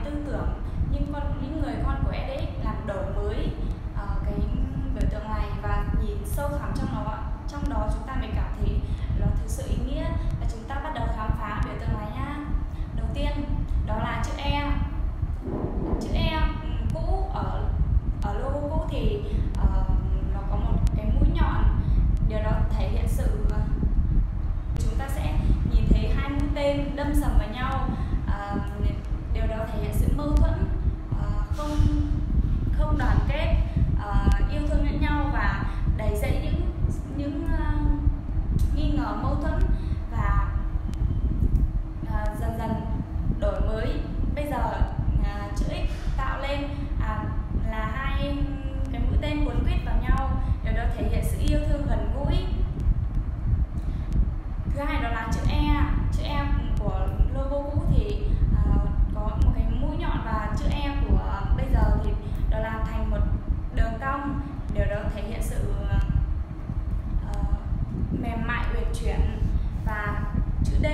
tư tưởng những người con của EDX làm đổi mới cái biểu tượng này và nhìn sâu thẳm trong nó, trong đó chúng ta mới cảm thấy nó thực sự ý nghĩa. Và chúng ta bắt đầu khám phá biểu tượng này nhá. Đầu tiên đó là chữ E. Chữ E cũ ở logo cũ thì nó có một cái mũi nhọn, điều đó thể hiện sự chúng ta sẽ nhìn thấy hai mũi tên đâm sầm vào nhau. Điều đó thể hiện sự mâu thuẫn, không đoàn kết, yêu thương lẫn nhau và đầy dẫy những nghi ngờ, mâu thuẫn và dần dần đổi mới. Bây giờ chữ X tạo lên là hai cái mũi tên cuốn quýt vào nhau, điều đó thể hiện sự yêu thương gần gũi. Thứ hai đó là chữ E. Chữ E của logo cũ thì có một cái mũi nhọn, và chữ E của bây giờ thì đó là thành một đường cong, điều đó thể hiện sự mềm mại, uyển chuyển. Và chữ D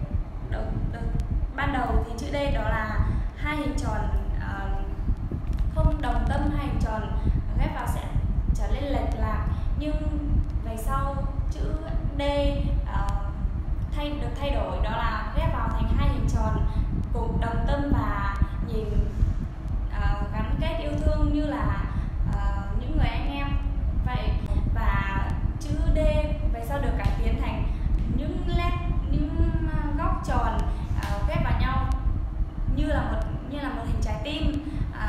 ban đầu thì chữ D đó là hai hình tròn không đồng tâm, hai hình tròn ghép vào sẽ trở nên lệch lạc, nhưng về sau chữ D được thay đổi, đó là ghép vào thành hai hình tròn cùng đồng tâm và nhìn gắn kết yêu thương như là những người anh em vậy. Và chữ D về sau được cải tiến thành những góc tròn ghép vào nhau như là một hình trái tim.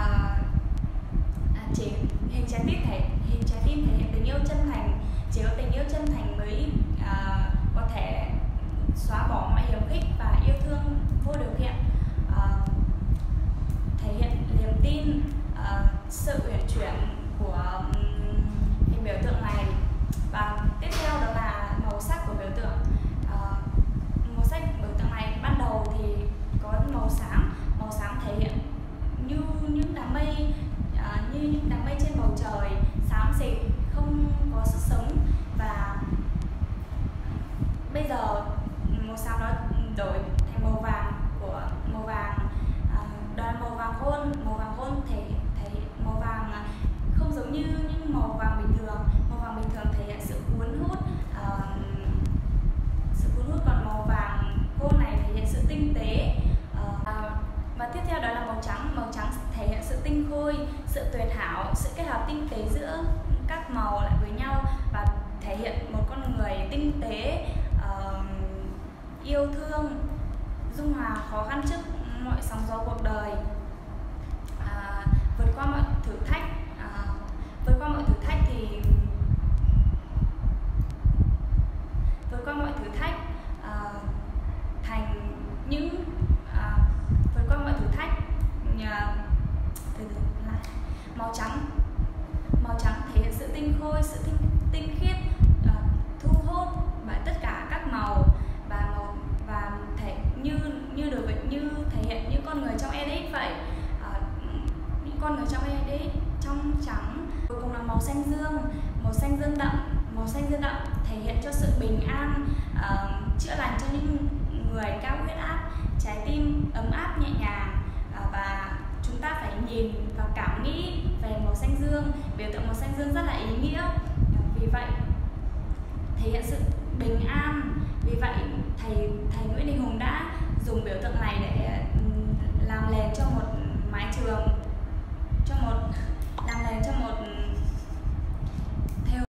Hình trái tim thể hiện tình yêu chân thành. Chỉ có tình yêu chân thành mới có thể xóa bỏ mọi hiềm khích và yêu thương vô điều kiện, thể hiện niềm tin, sự uyển chuyển của hình biểu tượng này. Và tiếp theo đó là màu sắc của biểu tượng. Màu sắc biểu tượng này ban đầu thì có màu xám thể hiện như những đám mây, trên bầu trời, xám xịt, không có sức sống. Và bây giờ màu xám nó đổi thành màu vàng, đó là màu vàng hôn thể màu vàng không giống như những màu vàng bình thường. Màu vàng bình thường thể hiện sự cuốn hút, còn màu vàng hôn này thể hiện sự tinh tế. Và tiếp theo đó là màu trắng thể hiện sự tinh khôi, sự tuyệt hảo, sự kết hợp tinh tế giữa các màu lại với nhau và thể hiện một con người tinh tế, yêu thương, dung hòa khó khăn trước mọi sóng gió cuộc đời, vượt qua mọi thử thách màu trắng thể hiện sự tinh khôi, sự tinh khiết, thu hút bởi tất cả các màu và thể thể hiện những con người trong EDX vậy. Những con người trong EDX trong trắng. Cuối cùng là màu xanh dương đậm thể hiện cho sự bình an, chữa lành cho những người cao huyết áp, trái tim ấm áp nhẹ nhàng. Và chúng ta phải nhìn và cảm nghĩ về màu xanh dương. Biểu tượng màu xanh dương rất là ý nghĩa, vì vậy thể hiện sự bình an. Vì vậy thầy Nguyễn Đình Hùng đã dùng biểu tượng này để